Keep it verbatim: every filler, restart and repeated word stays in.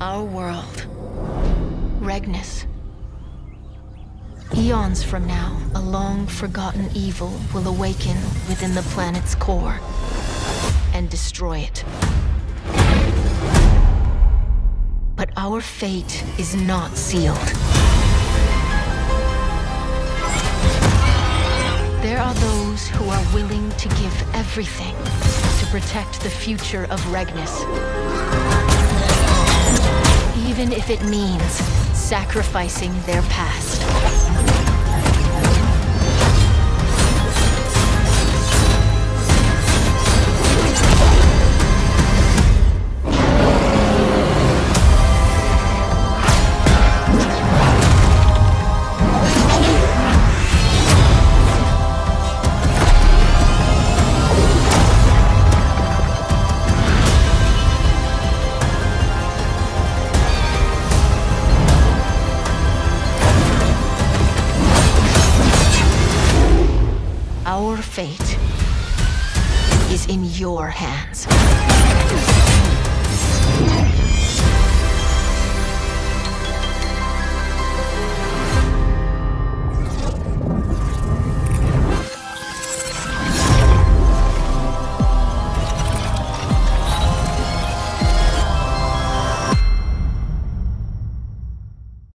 Our world. Regnus. Eons from now, a long-forgotten evil will awaken within the planet's core and destroy it. But our fate is not sealed. There are those who are willing to give everything to protect the future of Regnus. Even if it means sacrificing their past. Our fate is in your hands.